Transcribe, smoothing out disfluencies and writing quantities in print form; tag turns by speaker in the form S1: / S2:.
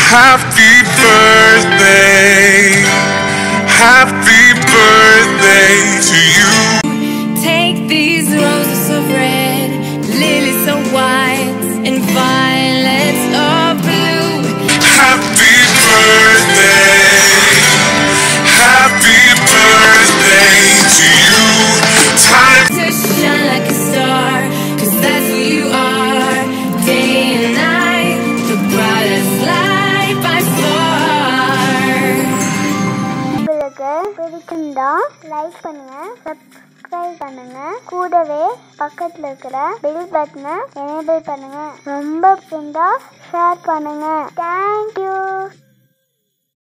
S1: Happy birthday. Happy birthday to you.
S2: Take these roses of red, lilies of white, and violets of blue.
S1: Happy birthday. Happy birthday to you. Time
S2: To shine like a star, 'cause that's who you are. Day and night, the brightest light by far.
S3: உங்களுக்கு பிடிச்சிருந்தா like பண்ணுங்க, subscribe பண்ணுங்க, கூடவே பக்கத்துல இருக்கிற bell பட்டனை enable பண்ணுங்க. ரொம்ப பிடிச்சிருந்தா ஷேர் பண்ணுங்க. தேங்க்யூ.